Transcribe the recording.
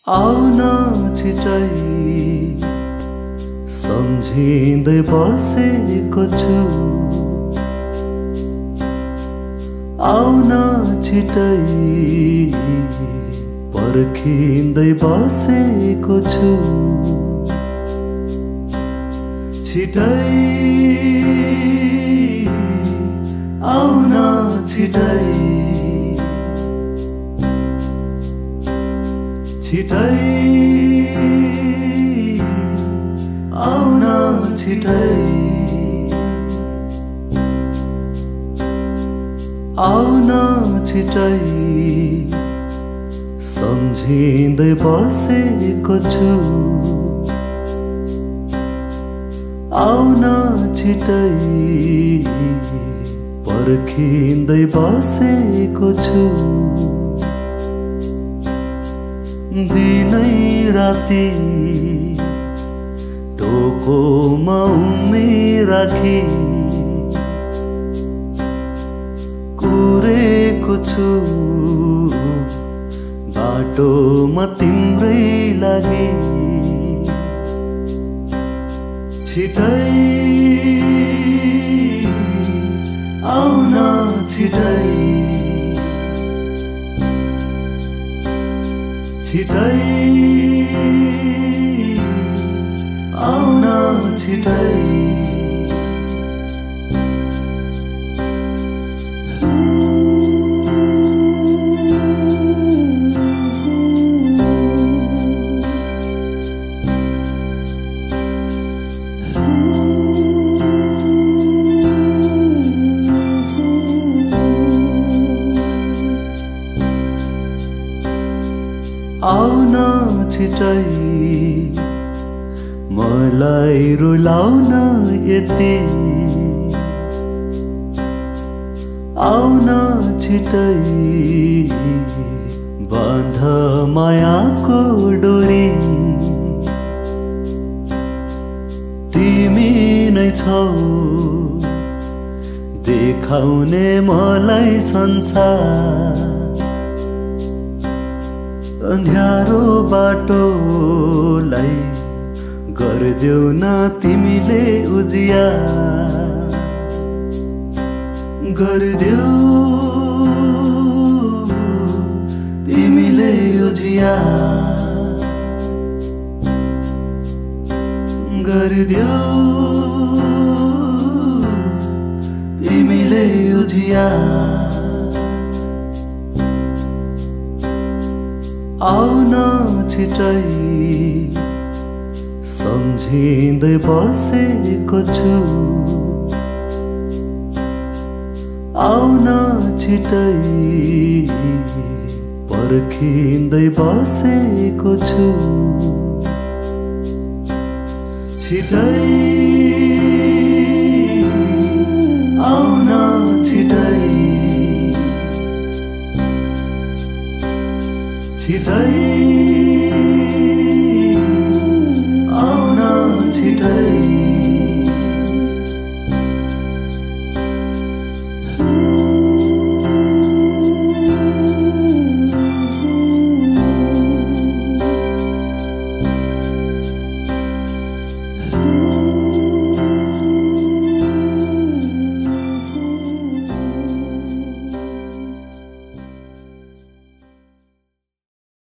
आउन छिटै सम्झिँदै बसेको छु आउन छिटै पर्खिँदै बसेको छु छिटै आउन छिटै छिटै आउन छिटै आउन छिटै सम्झिँदै बसेको छु आउन छिटै पर्खिँदै बसेको छु दिनै राति टोकोमा उम्मी कुरेको छु बाटोमा तिम्रै लागि छिटै आउन छिटै छिटै आउन छिटै आउन छिटै मलाई रुलाउन यति आउन छिटै बाँध मायाको डोरी तिमी नै छौ देखाउने मलाई संसार अँध्यारो बाटोलाई गरिदेऊ न तिमीले उजियार गरिदेऊ तिमीले उजियार गरिदेऊ तिमीले उजियार आउन छिटै सम्झिँदै बसेको छु आउन छिटै पर्खिँदै बसेको छु छिटै आउन छिटै छिटै आउन छिटै